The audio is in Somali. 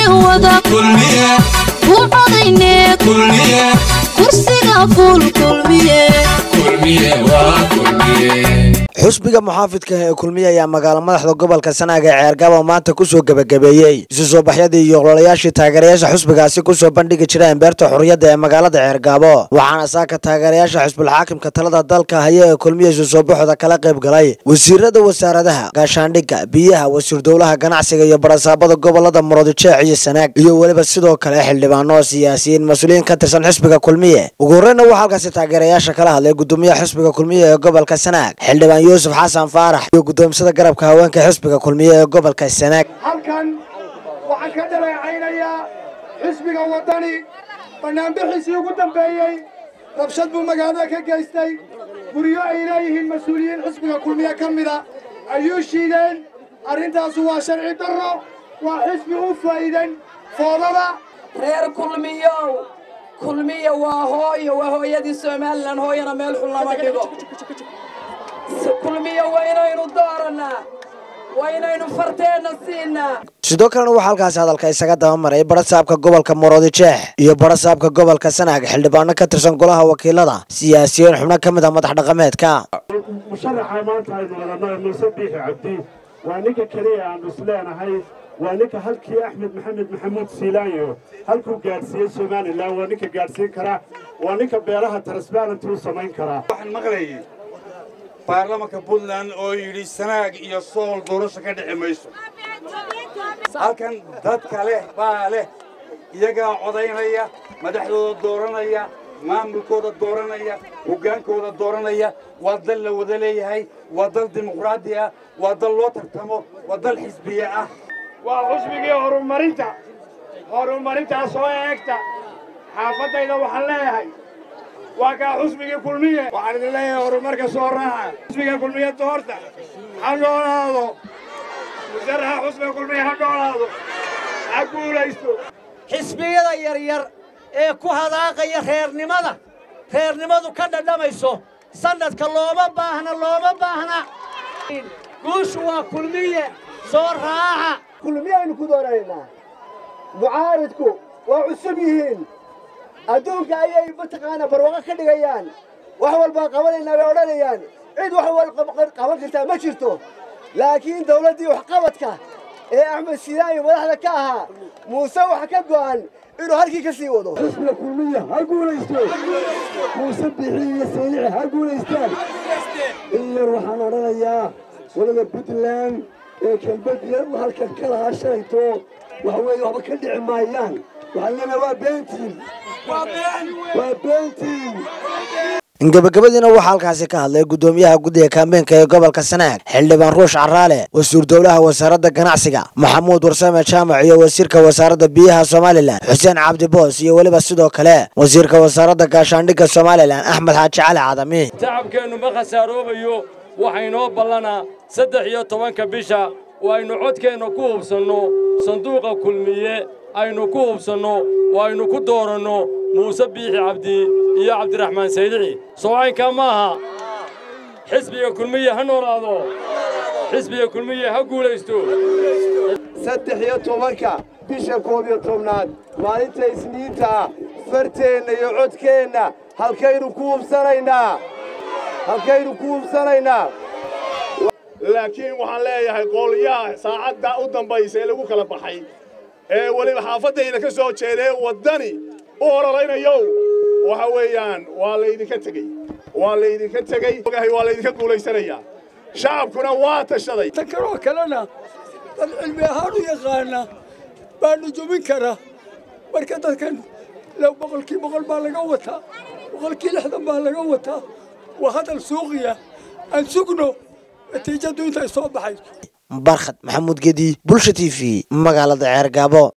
وضع كلمية وعضيني كلمية كرسينا فول كلمية xusbiga muxaafidka ee kulmiye ayaa magaalo madaxda gobolka Sanaag ee Ceergabo maanta ku soo gabagabeeyay isu soo baxyadii iyo ololayaashii taageerayaasha xusbigaasi ku soo bandhigi jireen beerta xurriyadda ee magaalada Ceergabo waxaana saaka taageerayaasha xusbul xaakimka talada dalka haya ee kulmiye isu soo baxooda kala qayb galay wasiirada wasaaradaha gaashaandhigga biyaha wasiir dowlaha ganacsiga iyo barasaabada gobolada Murudijeex iyo Sanaag iyo waliba sidoo kale xildhibaano siyaasiyiin mas'uuliyiin ka tirsan xusbiga kulmiye ugu horreyn waxa halkaas taageerayaasha kala hadlay gudoomiyaha xusbiga kulmiye ee gobolka Sanaag xildhibaan Yuusuf Xasan Faarax iyo gudoomiyada garabka haweenka xisbiga kulmiye ee gobolka Sanaag halkan waxaan ka dhaleecaynayaa xisbiga wadani barnaamijkiisii ugu dambeeyay rabshad buu magaalada ka geystay guriyo ay leeyihiin mas'uuliyiin xisbiga kulmiye kamida ayuu shiideen arrintaas waa sharci darro waa xisbi u faa'iidan foolada reer kulmiye waa hooyadii Soomaaliland hooyana meel xun lama dhigo kulmiye waynaynu dooranaa waynaynu farteena siinaa sidoo kalena waxa halkaas hadalka isaga daba maray barasaabka gobolka Murudijeex iyo barasaabka gobolka Sanaag xildhibaano ka tirsan golaha wakiilada siyaasiyiin xubno kamid ah madax dhaqameedka musharaxa maanta aynu wadanahay Muuse Biixi Cabdi waa ninka kaliya aan isleenahay waa ninka halkii Axmed Maxamuud Siilaanyo halkuu gaarsiiyay Soomaaliland waa ninka gaarsiin kara waa ninka beelaha transparency u samayn kara waxaan maqlayay baarlamaanka Puntland oo yiri Sanaag iyo Sool doorasho ka dhici mayso halkan dad kale baa leh iyaga codaynaya madaxdooda dooranaya maamulkooda dooranaya hogaankooda dooranaya waa dal la wada leeyahay waa dal dimuqraadi ah waa dal loo tartamo waa dal xisbiye ah waa xisbigii horumarinta soo eegta xaafadayda waxaan leeyahay waa ka xisbigii kulmiye waxaan idin leeyahay horumarka soo raaca xisbiga kulmiye doorta ha noolaado musaraxa xisbiga kulmiye ha noolaado ha guulaysto xisbiyada yaryar ee ku hadaaqaya reernimadu ka dhadhamayso sanadka looma baahna guushu waa kulmiye soo raaca kulmiye aynu ku dooraynaa mucaaridku waa cusub yihiin adduunka ayay mataqaana barwaaqo ka dhigayaan wax walba qabanayna way odhanayaan cid wax walba qaban kartaa ma jirto laakiin dawladdii wax qabadka ee Axmed Siilaanyo madaxda ka ahaa Muuse waxa ka go'an inuu halkii ka sii wado xisbiga kulmiye ha guulaysto Muuse Biixi iyo Saylici ha guulaystaan iyo waxaan odhanayaa wadada Puntland ee kalbadiya halkan ka lahaa shalayto waxa weeye waxba ka dhici maayaan waxaan leenahay waa beentiin gabagabadiina waxa halkaas ka hadlay gudoomiyaha guddiga kaambeenka ee gobolka Sanaag xildhibaan Ruush Caraale wasiir dowlaha wasaaradda ganacsiga Maxamuud Warsame Jaamac iyo wasiirka wasaaradda biyaha Soomaaliland Xuseen Cabdi Boos iyo waliba sidoo kale wasiirka wasaaradda gaashaandhigga Soomaaliland Axmed Xaaji Cali Cadami shacabkeenu ma khasaarobayo waxaynu ballanaa 13 bisha waynu codkeena ku hubsano sanduuqa kulmiye aynu ku hubsano waynu ku dooranno Muuse Biixi Cabdi iyo Cabdiraxmaan Saylici soocaynka maaha xisbiga kulmiye ha noolaado xisbiga kulmiye ha guulaysto 13 bisha 11 maalinta Isniinta farteena iyo codkeena halkaynu ku hubsanaynaa laakiin waxaan leeyahay qolyaha saacadda u dambaysa ee lagu kala baxay ee waliba xaafadayda ka soo jeeday wadani oo ororaynayo waxa weeyaan waa la idinka tagay waa la idinka guulaysanaya shacabkuna waa tashaday tankaro kalena dad cilmi ahaan u yaqaana baanu jubin kara marka dadkan لو boqol baa laga wataa boqolkii 60 baa laga wataa waa hadal suuqiya aan sugno natiijadu intay soo baxay barxad maxamuud gedi bulsha TV magaalada Ceergabo